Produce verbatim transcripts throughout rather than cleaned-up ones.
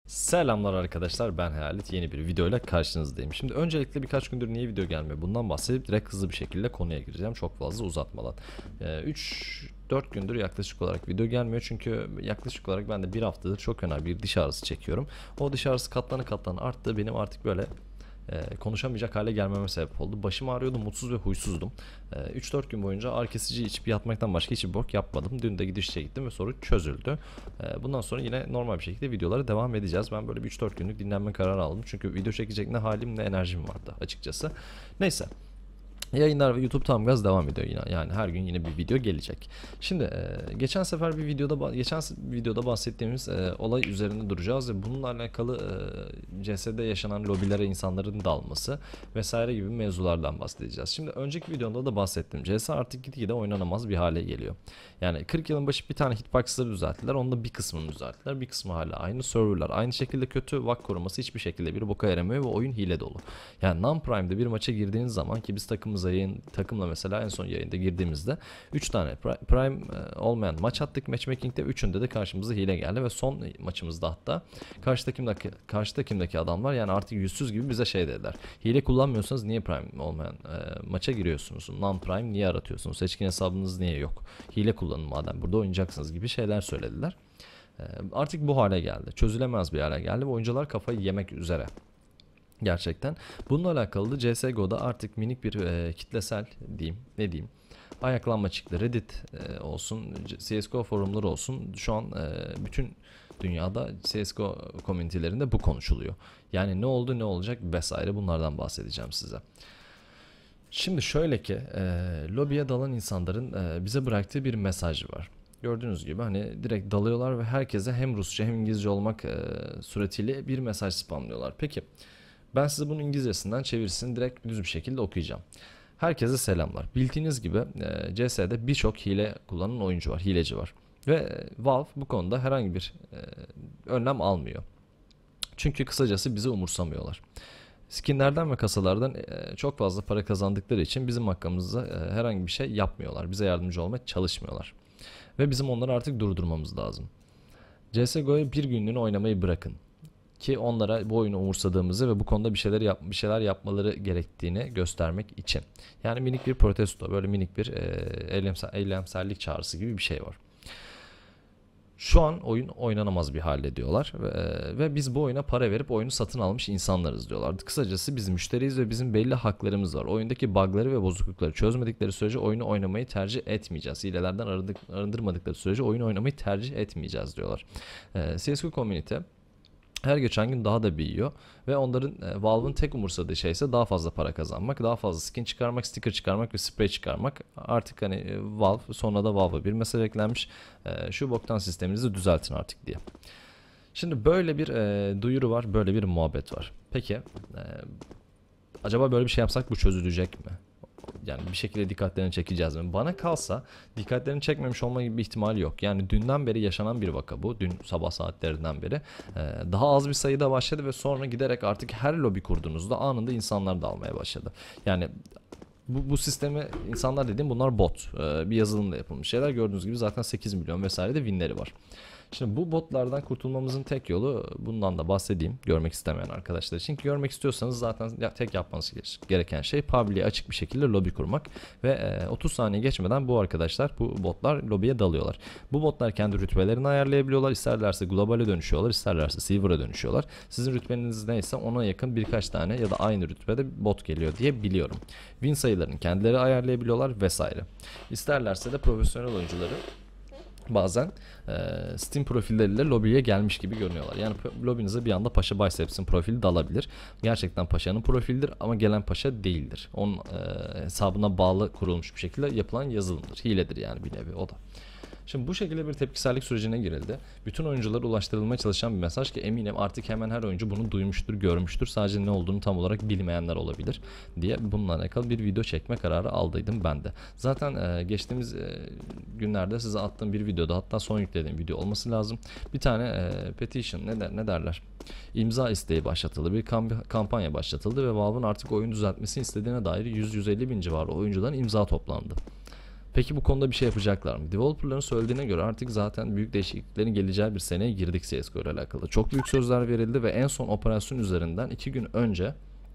Selamlar arkadaşlar, ben Hayalet, yeni bir videoyla karşınızdayım. Şimdi öncelikle birkaç gündür niye video gelmiyor bundan bahsedip direkt hızlı bir şekilde konuya gireceğim çok fazla uzatmadan. üç dört gündür yaklaşık olarak video gelmiyor çünkü yaklaşık olarak ben de bir haftadır çok önemli bir diş ağrısı çekiyorum. O diş ağrısı katlana katlana arttı, benim artık böyle e, konuşamayacak hale gelmeme sebep oldu. Başım ağrıyordu, mutsuz ve huysuzdum. E, üç dört gün boyunca ağrı kesici içip yatmaktan başka hiçbir bok yapmadım. Dün de gidişe gittim ve sorun çözüldü. E, bundan sonra yine normal bir şekilde videolara devam edeceğiz. Ben böyle bir üç dört günlük dinlenme kararı aldım. Çünkü video çekecek ne halim ne enerjim vardı açıkçası. Neyse. Yayınlar ve YouTube tam gaz devam ediyor yine. Yani her gün yine bir video gelecek. Şimdi e, geçen sefer bir videoda geçen videoda bahsettiğimiz e, olay üzerinde duracağız ve bununla alakalı e, C S'de yaşanan lobilere insanların dalması vesaire gibi mevzulardan bahsedeceğiz. Şimdi önceki videomda da bahsettim. C S artık gitgide oynanamaz bir hale geliyor. Yani kırk yılın başı bir tane hitbox'ları düzelttiler. Onun da bir kısmını düzelttiler. Bir kısmı hala aynı, serverlar aynı şekilde kötü, vak koruması hiçbir şekilde bir boka yaramıyor ve oyun hile dolu. Yani non-prime'de bir maça girdiğiniz zaman, ki biz takımımıza yayın takımla mesela en son yayında girdiğimizde üç tane prime olmayan maç attık matchmaking'de, üçünde de karşımıza hile geldi ve son maçımızda hatta karşı takımdaki karşı takımdaki adamlar yani artık yüzsüz gibi bize şey dediler. Hile kullanmıyorsanız niye prime olmayan e, maça giriyorsunuz? Non-prime niye aratıyorsunuz? Seçkin hesabınız niye yok? Hile kullanın madem burada oynayacaksınız gibi şeyler söylediler. E, artık bu hale geldi. Çözülemez bir hale geldi ve oyuncular kafayı yemek üzere. Gerçekten. Bununla alakalı da C S G O'da artık minik bir e, kitlesel diyeyim, ne diyeyim, ayaklanma çıktı. Reddit e, olsun, C S G O forumları olsun, şu an e, bütün dünyada C S G O komünitelerinde bu konuşuluyor. Yani ne oldu, ne olacak vesaire, bunlardan bahsedeceğim size. Şimdi şöyle ki e, lobiye dalan insanların e, bize bıraktığı bir mesaj var. Gördüğünüz gibi hani direkt dalıyorlar ve herkese hem Rusça hem İngilizce olmak e, suretiyle bir mesaj spamlıyorlar. Peki ben size bunun İngilizcesinden çevirisini direkt düz bir şekilde okuyacağım. Herkese selamlar. Bildiğiniz gibi e, C S'de birçok hile kullanan oyuncu var, hileci var. Ve e, Valve bu konuda herhangi bir e, önlem almıyor. Çünkü kısacası bizi umursamıyorlar. Skinlerden ve kasalardan e, çok fazla para kazandıkları için bizim hakkımızda e, herhangi bir şey yapmıyorlar. Bize yardımcı olmaya çalışmıyorlar. Ve bizim onları artık durdurmamız lazım. C S G O'ya bir günlüğüne oynamayı bırakın. Ki onlara bu oyunu umursadığımızı ve bu konuda bir şeyler yap bir şeyler yapmaları gerektiğini göstermek için. Yani minik bir protesto, böyle minik bir e, eylemsel, eylemsellik çağrısı gibi bir şey var. Şu an oyun oynanamaz bir halde diyorlar ve, ve biz bu oyuna para verip oyunu satın almış insanlarız diyorlar. Kısacası biz müşteriyiz ve bizim belli haklarımız var. Oyundaki bug'ları ve bozuklukları çözmedikleri sürece oyunu oynamayı tercih etmeyeceğiz. Hilelerden arındık, arındırmadıkları sürece oyunu oynamayı tercih etmeyeceğiz diyorlar. E, C S G O Community her geçen gün daha da büyüyor ve onların e, Valve'ın tek umursadığı şey ise daha fazla para kazanmak, daha fazla skin çıkarmak, sticker çıkarmak ve spray çıkarmak. Artık hani e, Valve, sonra da Valve'a bir mesaj eklenmiş. E, şu boktan sisteminizi düzeltin artık diye. Şimdi böyle bir e, duyuru var, böyle bir muhabbet var. Peki e, acaba böyle bir şey yapsak bu çözülecek mi? Yani bir şekilde dikkatlerini çekeceğiz mi? Bana kalsa dikkatlerini çekmemiş olma gibi bir ihtimali yok. Yani dünden beri yaşanan bir vaka bu. Dün sabah saatlerinden beri. Ee, daha az bir sayıda başladı ve sonra giderek artık her lobi kurduğunuzda anında insanlar da almaya başladı. Yani bu, bu sistemi insanlar dediğim bunlar bot. Ee, bir yazılımla yapılmış şeyler. Gördüğünüz gibi zaten sekiz milyon vesaire de winleri var. Şimdi bu botlardan kurtulmamızın tek yolu, bundan da bahsedeyim görmek istemeyen arkadaşlar için. Görmek istiyorsanız zaten tek yapmanız gereken şey public'e açık bir şekilde lobi kurmak ve otuz saniye geçmeden bu arkadaşlar, bu botlar lobiye dalıyorlar. Bu botlar kendi rütbelerini ayarlayabiliyorlar. İsterlerse globale dönüşüyorlar, isterlerse silver'a dönüşüyorlar. Sizin rütbeniz neyse ona yakın birkaç tane ya da aynı rütbede bot geliyor diye biliyorum. Win sayılarını kendileri ayarlayabiliyorlar vesaire. İsterlerse de profesyonel oyuncuları bazen e, Steam profilleriyle lobiye gelmiş gibi görünüyorlar. Yani lobinize bir anda Paşa Biceps'in profili dalabilir. Gerçekten Paşa'nın profilidir ama gelen Paşa değildir. Onun e, hesabına bağlı kurulmuş bir şekilde yapılan yazılımdır. Hiledir yani bir nevi o da. Şimdi bu şekilde bir tepkisellik sürecine girildi. Bütün oyunculara ulaştırılmaya çalışan bir mesaj ki eminim artık hemen her oyuncu bunu duymuştur, görmüştür. Sadece ne olduğunu tam olarak bilmeyenler olabilir diye bununla alakalı bir video çekme kararı aldıydım ben de. Zaten e, geçtiğimiz e, günlerde size attığım bir videoda, hatta son yüklediğim video olması lazım. Bir tane e, petition ne, der, ne derler? İmza isteği başlatıldı. Bir kampanya başlatıldı ve Valve'ın artık oyun düzeltmesini istediğine dair yüz yüz elli bin civarı oyuncuların imza toplandı. Peki bu konuda bir şey yapacaklar mı? Developerların söylediğine göre artık zaten büyük değişikliklerin geleceği bir seneye girdik C S G O ile alakalı. Çok büyük sözler verildi ve en son operasyon üzerinden iki gün önce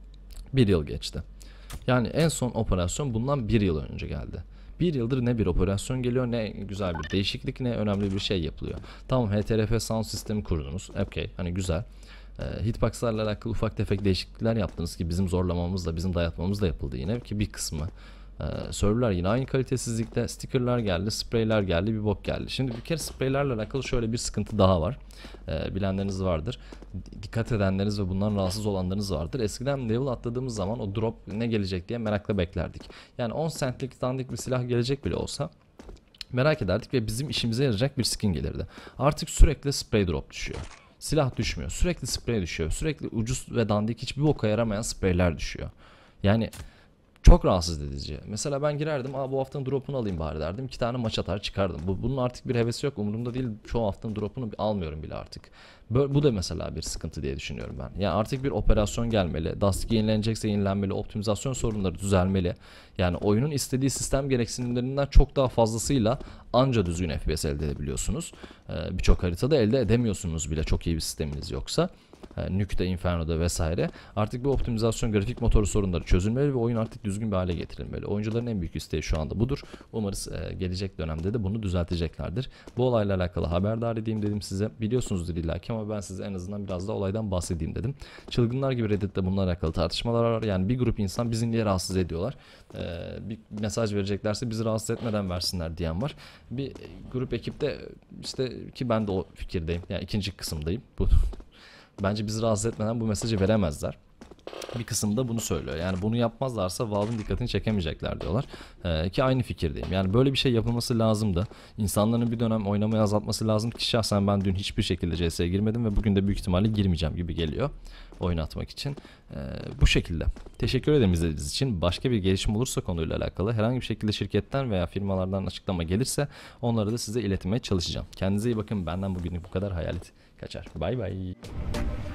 bir yıl geçti. Yani en son operasyon bundan bir yıl önce geldi. Bir yıldır ne bir operasyon geliyor, ne güzel bir değişiklik, ne önemli bir şey yapılıyor. Tamam, H T R F sound sistemi kurdunuz. Okey, hani güzel. E, hitboxlarla alakalı ufak tefek değişiklikler yaptınız ki bizim zorlamamızla, bizim dayatmamızla yapıldı yine ki bir kısmı. Ee, serverlar yine aynı kalitesizlikte, stickerlar geldi, spreyler geldi, bir bok geldi. Şimdi bir kere spreylerle alakalı şöyle bir sıkıntı daha var. Ee, bilenleriniz vardır. Dikkat edenleriniz ve bundan rahatsız olanlarınız vardır. Eskiden level atladığımız zaman o drop ne gelecek diye merakla beklerdik. Yani on centlik dandik bir silah gelecek bile olsa merak ederdik ve bizim işimize yarayacak bir skin gelirdi. Artık sürekli spray drop düşüyor. Silah düşmüyor. Sürekli sprey düşüyor. Sürekli ucuz ve dandik hiçbir boka yaramayan spreyler düşüyor. Yani çok rahatsız edici. Mesela ben girerdim, aa bu haftanın drop'unu alayım bari derdim. İki tane maç atar çıkardım. Bu, bunun artık bir hevesi yok. Umurumda değil. Çoğu haftanın drop'unu almıyorum bile artık. Böyle, bu da mesela bir sıkıntı diye düşünüyorum ben. Yani artık bir operasyon gelmeli. Dust yenilenecekse yenilenmeli. Optimizasyon sorunları düzelmeli. Yani oyunun istediği sistem gereksinimlerinden çok daha fazlasıyla anca düzgün F P S elde edebiliyorsunuz. Ee, Birçok haritada elde edemiyorsunuz bile çok iyi bir sisteminiz yoksa. Nuke'de, Inferno'da vesaire. Artık bu optimizasyon, grafik motoru sorunları çözülmeli ve oyun artık düzgün bir hale getirilmeli. Oyuncuların en büyük isteği şu anda budur. Umarız e, gelecek dönemde de bunu düzelteceklerdir. Bu olayla alakalı haberdar edeyim dedim size. Biliyorsunuzdur illaki ama ben size en azından biraz da olaydan bahsedeyim dedim. Çılgınlar gibi Reddit'te bununla alakalı tartışmalar var. Yani bir grup insan bizi niye rahatsız ediyorlar? Ee, bir mesaj vereceklerse bizi rahatsız etmeden versinler diyen var. Bir grup ekipte işte ki ben de o fikirdeyim. Yani ikinci kısımdayım. Bu bence bizi rahatsız etmeden bu mesajı veremezler. Bir kısım da bunu söylüyor. Yani bunu yapmazlarsa Valve'ın dikkatini çekemeyecekler diyorlar. Ee, ki aynı fikirdeyim. Yani böyle bir şey yapılması lazımdı. İnsanların bir dönem oynamayı azaltması lazım ki şahsen ben dün hiçbir şekilde C S'ye girmedim ve bugün de büyük ihtimalle girmeyeceğim gibi geliyor oynatmak için. Ee, bu şekilde. Teşekkür ederim izlediğiniz için. Başka bir gelişme olursa konuyla alakalı herhangi bir şekilde şirketten veya firmalardan açıklama gelirse onları da size iletmeye çalışacağım. Kendinize iyi bakın. Benden bugünlük bu kadar. Hayalet kaçar. Bay bay.